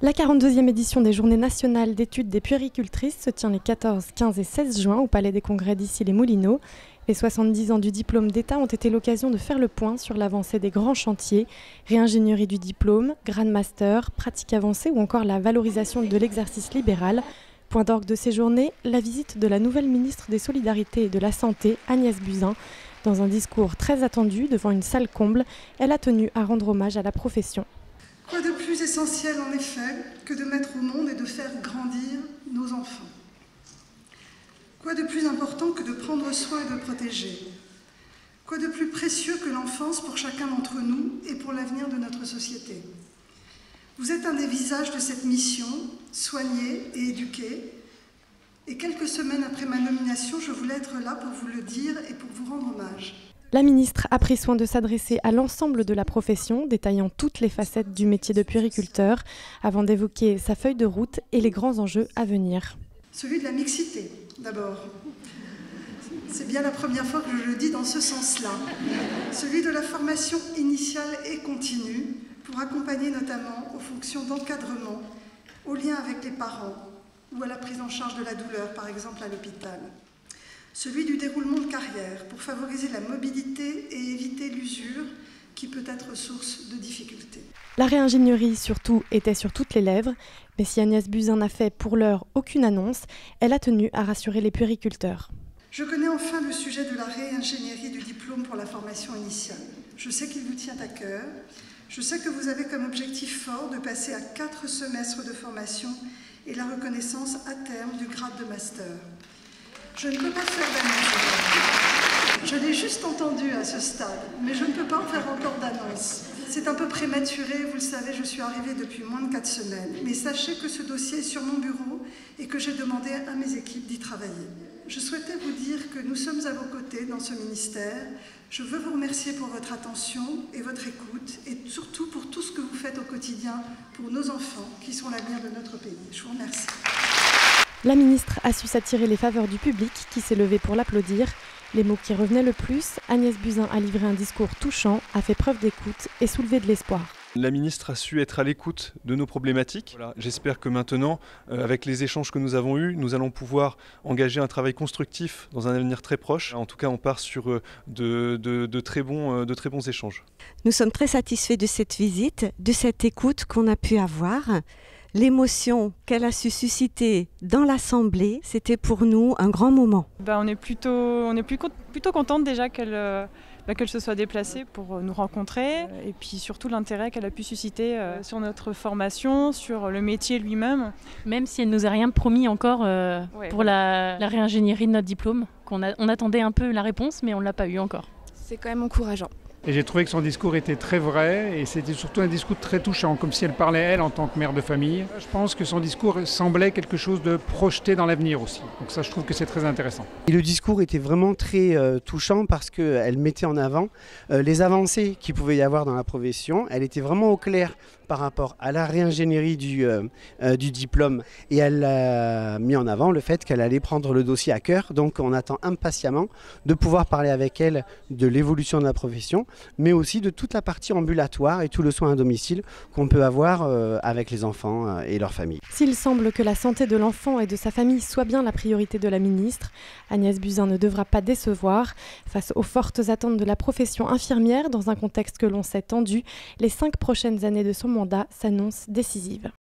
La 42e édition des Journées nationales d'études des puéricultrices se tient les 14, 15 et 16 juin au Palais des Congrès d'Issy-les-Moulineaux. Les 70 ans du diplôme d'État ont été l'occasion de faire le point sur l'avancée des grands chantiers, réingénierie du diplôme, Grand Master, pratique avancée ou encore la valorisation de l'exercice libéral. Point d'orgue de ces journées, la visite de la nouvelle ministre des Solidarités et de la Santé, Agnès Buzyn. Dans un discours très attendu devant une salle comble, elle a tenu à rendre hommage à la profession. Quoi de plus essentiel en effet que de mettre au monde et de faire grandir nos enfants? Quoi de plus important que de prendre soin et de protéger? Quoi de plus précieux que l'enfance pour chacun d'entre nous et pour l'avenir de notre société? Vous êtes un des visages de cette mission, soigner et éduquer. Et quelques semaines après ma nomination, je voulais être là pour vous le dire et pour vous rendre hommage. La ministre a pris soin de s'adresser à l'ensemble de la profession, détaillant toutes les facettes du métier de puériculteur, avant d'évoquer sa feuille de route et les grands enjeux à venir. Celui de la mixité, d'abord. C'est bien la première fois que je le dis dans ce sens-là. Celui de la formation initiale et continue, pour accompagner notamment aux fonctions d'encadrement, au lien avec les parents ou à la prise en charge de la douleur, par exemple à l'hôpital. Celui du déroulement de carrière, pour favoriser la mobilité et éviter l'usure qui peut être source de difficultés. La réingénierie, surtout, était sur toutes les lèvres, mais si Agnès Buzyn n'a fait pour l'heure aucune annonce, elle a tenu à rassurer les puériculteurs. Je connais enfin le sujet de la réingénierie du diplôme pour la formation initiale. Je sais qu'il vous tient à cœur. Je sais que vous avez comme objectif fort de passer à 4 semestres de formation et la reconnaissance à terme du grade de master. Je ne peux pas faire d'annonce. Je l'ai juste entendu à ce stade, mais je ne peux pas en faire encore d'annonce. C'est un peu prématuré, vous le savez, je suis arrivée depuis moins de 4 semaines. Mais sachez que ce dossier est sur mon bureau et que j'ai demandé à mes équipes d'y travailler. Je souhaitais vous dire que nous sommes à vos côtés dans ce ministère. Je veux vous remercier pour votre attention et votre écoute, et surtout pour tout ce que vous faites au quotidien pour nos enfants, qui sont l'avenir de notre pays. Je vous remercie. La ministre a su s'attirer les faveurs du public qui s'est levé pour l'applaudir. Les mots qui revenaient le plus, Agnès Buzyn a livré un discours touchant, a fait preuve d'écoute et soulevé de l'espoir. La ministre a su être à l'écoute de nos problématiques. Voilà, j'espère que maintenant, avec les échanges que nous avons eus, nous allons pouvoir engager un travail constructif dans un avenir très proche. En tout cas, on part sur de très bons échanges. Nous sommes très satisfaits de cette visite, de cette écoute qu'on a pu avoir. L'émotion qu'elle a su susciter dans l'Assemblée, c'était pour nous un grand moment. On est plutôt contente déjà qu'elle se soit déplacée pour nous rencontrer et puis surtout l'intérêt qu'elle a pu susciter sur notre formation, sur le métier lui-même. Même si elle ne nous a rien promis encore pour la réingénierie de notre diplôme, on attendait un peu la réponse mais on ne l'a pas eu encore. C'est quand même encourageant. Et j'ai trouvé que son discours était très vrai et c'était surtout un discours très touchant, comme si elle parlait elle en tant que mère de famille. Je pense que son discours semblait quelque chose de projeté dans l'avenir aussi. Donc ça, je trouve que c'est très intéressant. Et le discours était vraiment très touchant parce qu'elle mettait en avant les avancées qu'il pouvait y avoir dans la profession. Elle était vraiment au clair par rapport à la réingénierie du diplôme et elle a mis en avant le fait qu'elle allait prendre le dossier à cœur. Donc on attend impatiemment de pouvoir parler avec elle de l'évolution de la profession, mais aussi de toute la partie ambulatoire et tout le soin à domicile qu'on peut avoir avec les enfants et leurs familles. S'il semble que la santé de l'enfant et de sa famille soit bien la priorité de la ministre, Agnès Buzyn ne devra pas décevoir. Face aux fortes attentes de la profession infirmière, dans un contexte que l'on sait tendu, les 5 prochaines années de son mandat s'annoncent décisives.